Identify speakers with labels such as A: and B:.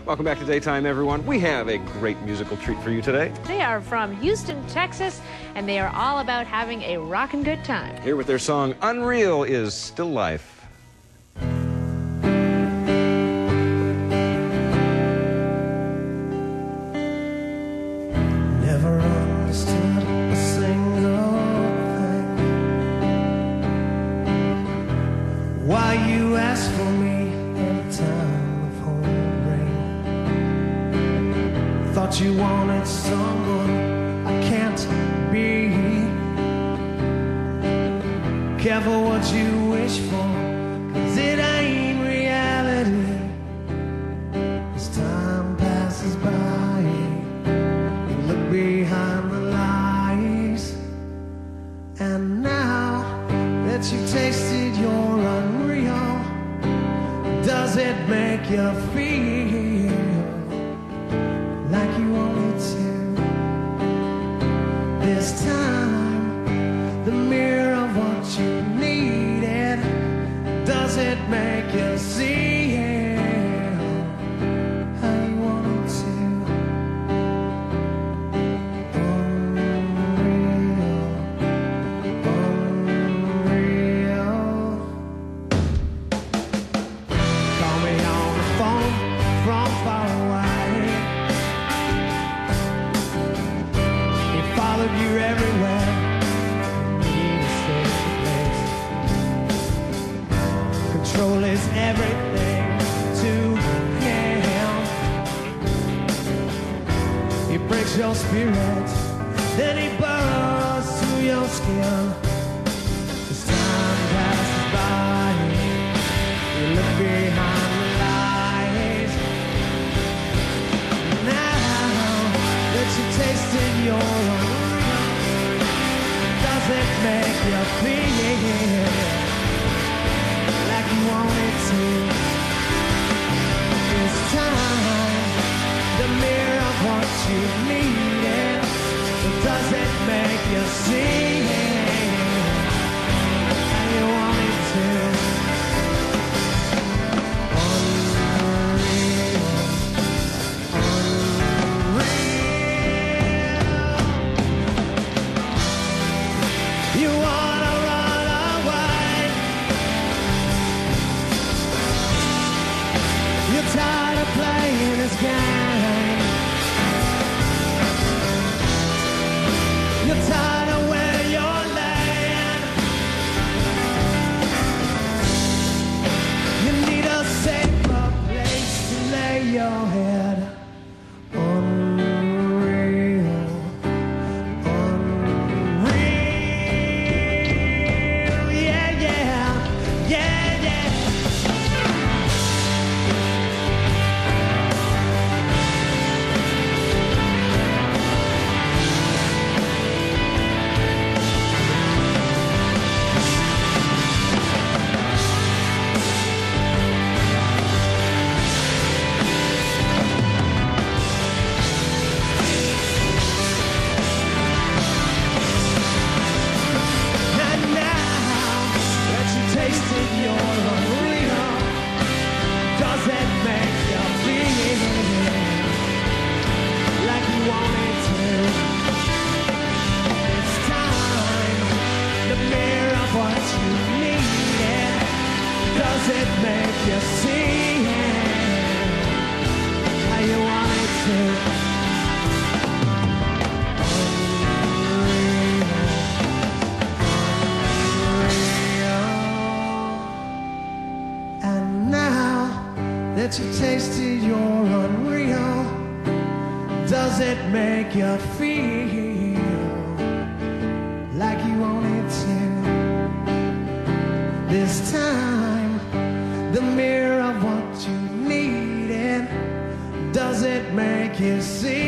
A: Welcome back to Daytime, everyone. We have a great musical treat for you today.
B: They are from Houston, Texas, and they are all about having a rockin' good time.
A: Here with their song, Unreal is Still Life.
C: Never understood a single thing. Why you ask for me every time the phone rings. Thought you wanted someone I can't be. Careful what you wish for, 'cause it ain't reality. As time passes by, you look behind the lies. And now that you've tasted your unreal, does it make you feel like you wanted to? This time, the mirror of what you needed, does it make you see how you wanted to? You everywhere, you need a safe place. Control is everything to him. He breaks your spirit, then he burrows through your skin. As time passes by, you look behind the lies. Now that you tasted your own, does it make you feel like you wanted to? This time, the mirror of what you needed, does it make you see how you wanted to? You wanna run away. You're tired of playing this game. You're tired of where you're laying. You need a safer place to lay your head. Does it make you see how you want it to? Unreal. And now that you tasted your unreal, does it make you feel like you wanted to? This time, the mirror of what you needed, does it make you see